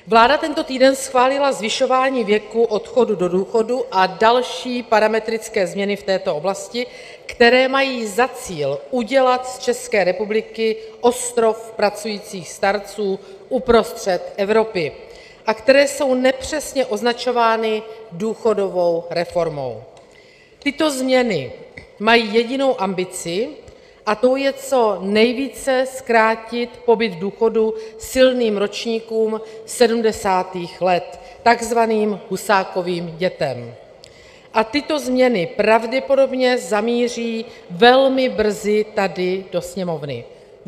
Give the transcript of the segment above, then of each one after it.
Vláda tento týden schválila zvyšování věku odchodu do důchodu a další parametrické změny v této oblasti, které mají za cíl udělat z České republiky ostrov pracujících starců uprostřed Evropy a které jsou nepřesně označovány důchodovou reformou. Tyto změny mají jedinou ambici, a tou je co nejvíce zkrátit pobyt v důchodu silným ročníkům 70. let, takzvaným Husákovým dětem. A tyto změny pravděpodobně zamíří velmi brzy tady do Sněmovny.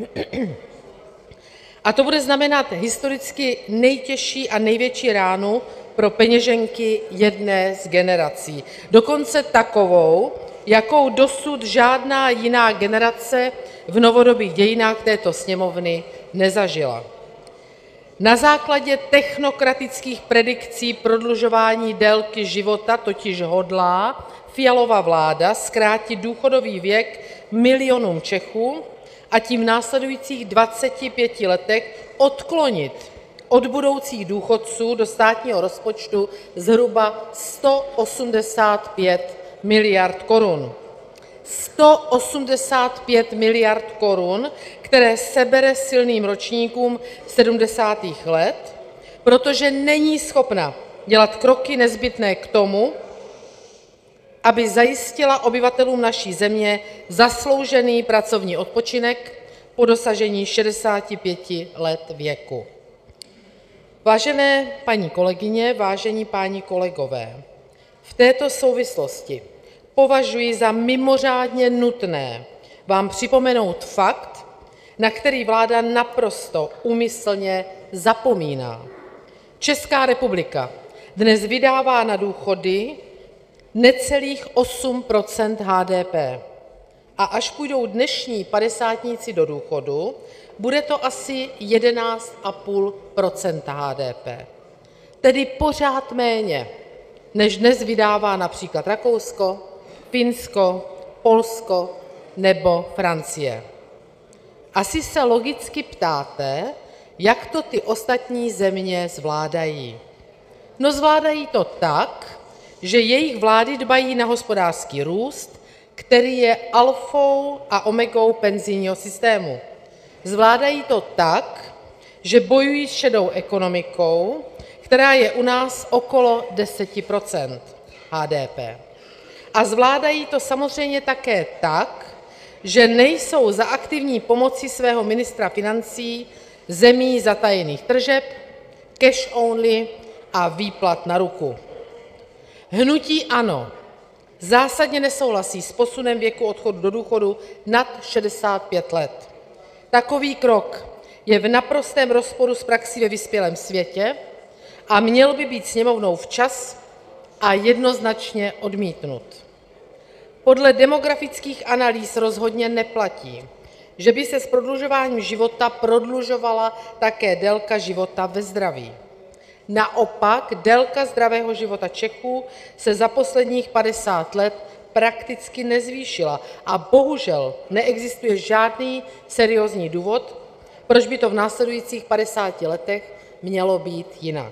A to bude znamenat historicky nejtěžší a největší ránu pro peněženky jedné z generací, dokonce takovou, jakou dosud žádná jiná generace v novodobých dějinách této Sněmovny nezažila. Na základě technokratických predikcí prodlužování délky života totiž hodlá Fialova vláda zkrátit důchodový věk milionům Čechů a tím v následujících 25 letech odklonit od budoucích důchodců do státního rozpočtu zhruba 185 miliard korun. 185 miliard korun, které sebere silným ročníkům 70. let, protože není schopna dělat kroky nezbytné k tomu, aby zajistila obyvatelům naší země zasloužený pracovní odpočinek po dosažení 65 let věku. Vážené paní kolegyně, vážení páni kolegové, v této souvislosti považuji za mimořádně nutné vám připomenout fakt, na který vláda naprosto úmyslně zapomíná. Česká republika dnes vydává na důchody necelých 8 % HDP a až půjdou dnešní padesátníci do důchodu, bude to asi 11,5 % HDP, tedy pořád méně, než dnes vydává například Rakousko, Finsko, Polsko nebo Francie. Asi se logicky ptáte, jak to ty ostatní země zvládají. No zvládají to tak, že jejich vlády dbají na hospodářský růst, který je alfou a omegou penzijního systému. Zvládají to tak, že bojují s šedou ekonomikou, která je u nás okolo 10 % HDP. A zvládají to samozřejmě také tak, že nejsou za aktivní pomoci svého ministra financí zemí zatajených tržeb, cash only a výplat na ruku. Hnutí ANO zásadně nesouhlasí s posunem věku odchodu do důchodu nad 65 let. Takový krok je v naprostém rozporu s praxí ve vyspělém světě a měl by být Sněmovnou včas a jednoznačně odmítnut. Podle demografických analýz rozhodně neplatí, že by se s prodlužováním života prodlužovala také délka života ve zdraví. Naopak délka zdravého života Čechů se za posledních 50 let prakticky nezvýšila a bohužel neexistuje žádný seriózní důvod, proč by to v následujících 50 letech mělo být jinak.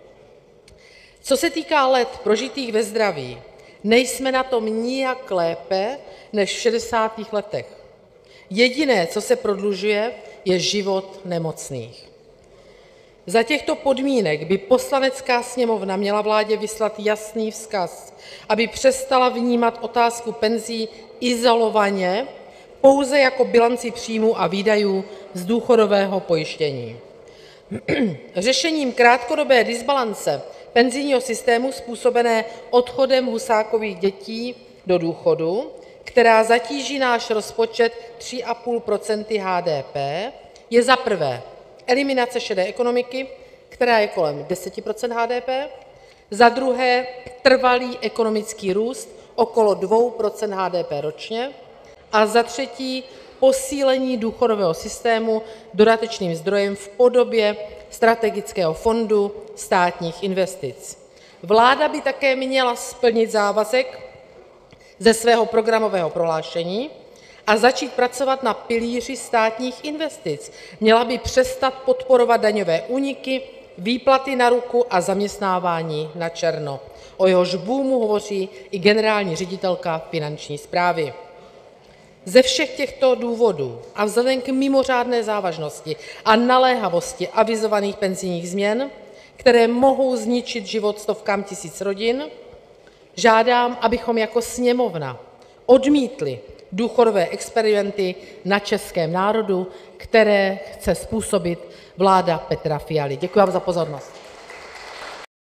Co se týká let prožitých ve zdraví, nejsme na tom nijak lépe než v 60. letech. Jediné, co se prodlužuje, je život nemocných. Za těchto podmínek by Poslanecká sněmovna měla vládě vyslat jasný vzkaz, aby přestala vnímat otázku penzí izolovaně pouze jako bilanci příjmů a výdajů z důchodového pojištění. Řešením krátkodobé dysbalance penzijního systému způsobené odchodem Husákových dětí do důchodu, která zatíží náš rozpočet 3,5 % HDP, je za prvé eliminace šedé ekonomiky, která je kolem 10 % HDP, za druhé trvalý ekonomický růst okolo 2 % HDP ročně a za třetí posílení důchodového systému dodatečným zdrojem v podobě strategického fondu státních investic. Vláda by také měla splnit závazek ze svého programového prohlášení a začít pracovat na pilíři státních investic. Měla by přestat podporovat daňové úniky, výplaty na ruku a zaměstnávání na černo. O jehož boomu hovoří i generální ředitelka Finanční správy. Ze všech těchto důvodů a vzhledem k mimořádné závažnosti a naléhavosti avizovaných penzijních změn, které mohou zničit život stovkám tisíc rodin, žádám, abychom jako Sněmovna odmítli důchodové experimenty na českém národu, které chce způsobit vláda Petra Fialy. Děkuji vám za pozornost.